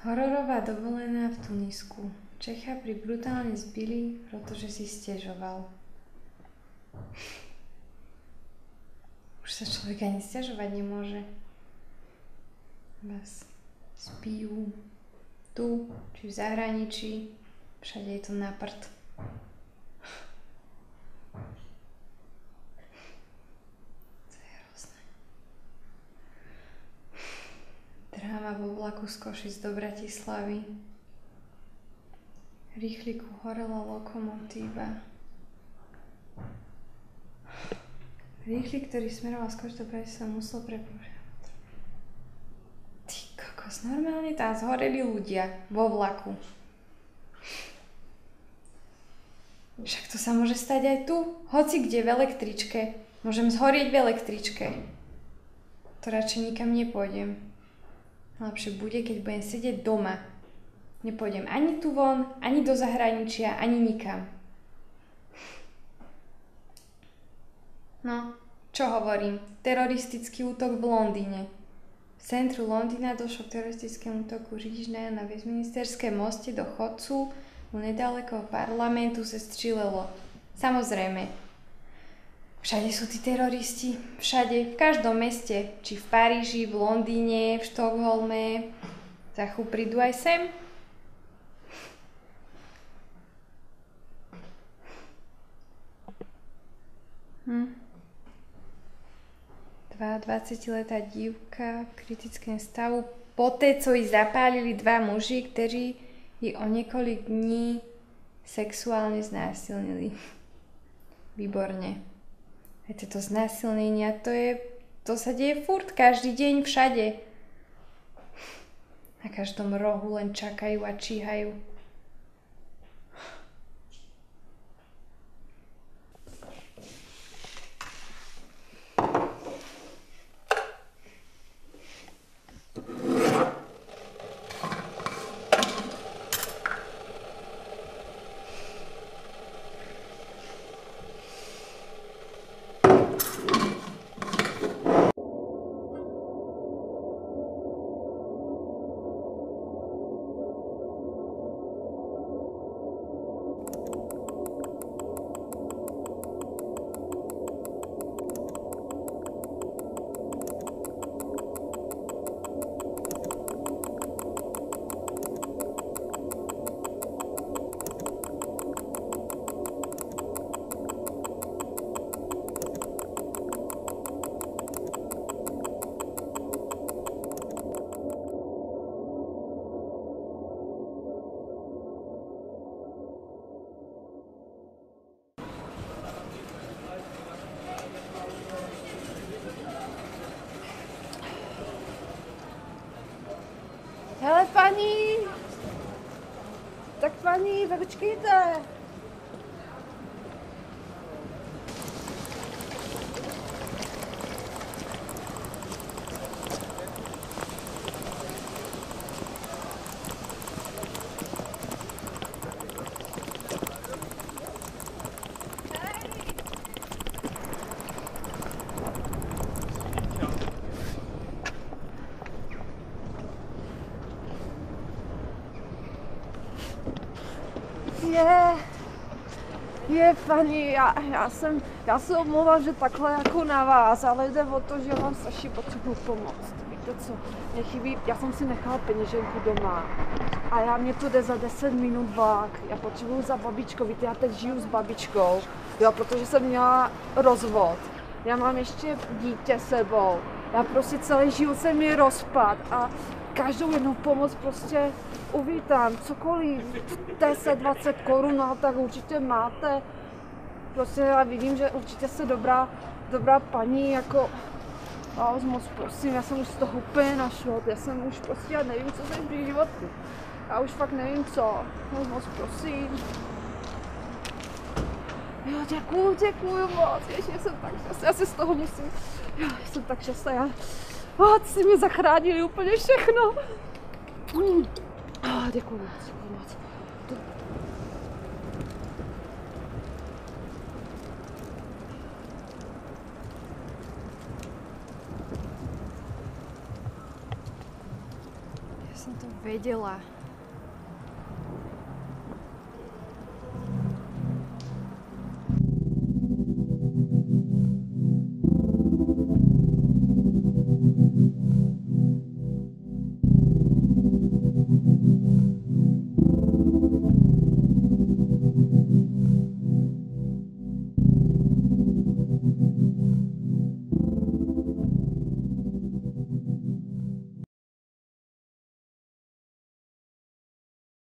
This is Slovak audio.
Hororová dovolená v Tunisku. Čecha pri brutálne zbili, pretože si sťažoval. Už sa človek ani sťažovať nemôže. Vás spijú tu, či v zahraničí. Všade je to na prd. Dráma vo vlaku z Košic do Bratislavy. Rýchliku horela lokomotíva. Rýchlik, ktorý smeroval z Košic do Bratislavy, musel prepušťať. Ty kokos, normálne tam zhoreli ľudia vo vlaku. Však to sa môže stať aj tu. Hoci kde v električke. Môžem zhorieť v električke. To radšej nikam nepôjdem. Lepšie bude, keď budem sedieť doma. Nepôjdem ani tu von, ani do zahraničia, ani nikam. No, čo hovorím? Teroristický útok v Londýne. V centru Londýna došlo k teroristickému útoku řidič na Westminsterské moste do chodcu. Nedaleko parlamentu sa strelelo. Samozrejme. Všade sú tí teroristi. Všade, v každom meste. Či v Paríži, v Londýne, v Štokholme. Za chvíľu prídu aj sem. Dva 20-letá dívka v kritickom stavu. Poté, co ji zapálili dva muži, ktorí ji o niekoľko dní sexuálne znásilnili. Výborne. Aj tieto znásilnenia, to sa deje furt, každý deň, všade. Na každom rohu len čakajú a číhajú. Hele, paní! Tak paní, počkejte! Je, paní, já se omlouvám, že takhle jako na vás, ale jde o to, že vám strašně potřebuji pomoct. Víte co, mě chybí, já jsem si nechala peněženku doma a mě tu jde za 10 minut vlak. Já potřebuji za babičkou, víte, já teď žiju s babičkou, jo, protože jsem měla rozvod. Já mám ještě dítě sebou, já prostě celý život se mi rozpad a každou jednou pomoc prostě uvítám, cokoliv, 10-20 korun, no, tak určitě máte. Prostě já vidím, že určitě jste dobrá paní, jako, moc prosím, já jsem už z toho úplně našla, já jsem už prostě, já nevím, co jsem v životu. Já už fakt nevím co, moc prosím. Jo, děkuju moc, ježiš, já jsem tak šťastná, já si z toho musím, já jsem tak šťastná, ty jsi mi zachránili úplně všechno. Děkuju moc. Ja som to vedela.